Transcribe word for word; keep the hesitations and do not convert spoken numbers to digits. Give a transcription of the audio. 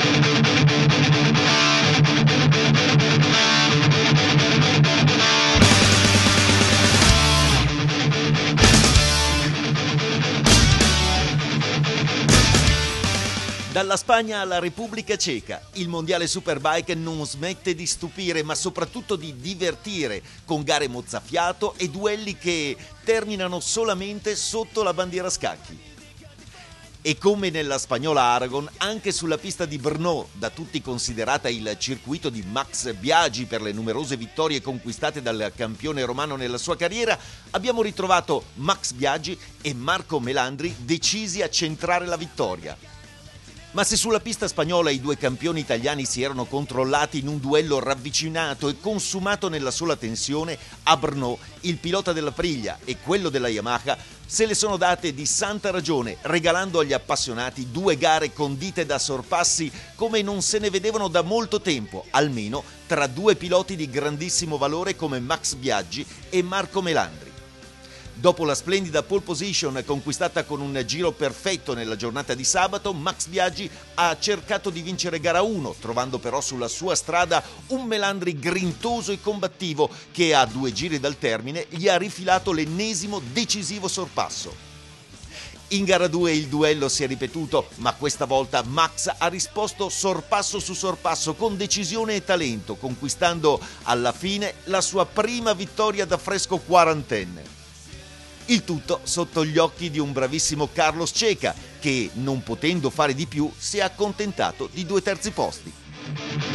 Dalla Spagna alla Repubblica Ceca, il mondiale Superbike non smette di stupire, ma soprattutto di divertire, con gare mozzafiato e duelli che terminano solamente sotto la bandiera scacchi. E come nella spagnola Aragon, anche sulla pista di Brno, da tutti considerata il circuito di Max Biaggi per le numerose vittorie conquistate dal campione romano nella sua carriera, abbiamo ritrovato Max Biaggi e Marco Melandri decisi a centrare la vittoria. Ma se sulla pista spagnola i due campioni italiani si erano controllati in un duello ravvicinato e consumato nella sola tensione, a Brno il pilota della Aprilia e quello della Yamaha se le sono date di santa ragione, regalando agli appassionati due gare condite da sorpassi come non se ne vedevano da molto tempo, almeno tra due piloti di grandissimo valore come Max Biaggi e Marco Melandri. Dopo la splendida pole position conquistata con un giro perfetto nella giornata di sabato, Max Biaggi ha cercato di vincere gara uno, trovando però sulla sua strada un Melandri grintoso e combattivo che a due giri dal termine gli ha rifilato l'ennesimo decisivo sorpasso. In gara due il duello si è ripetuto, ma questa volta Max ha risposto sorpasso su sorpasso con decisione e talento, conquistando alla fine la sua prima vittoria da fresco quarantenne. Il tutto sotto gli occhi di un bravissimo Carlos Ceca che, non potendo fare di più, si è accontentato di due terzi posti.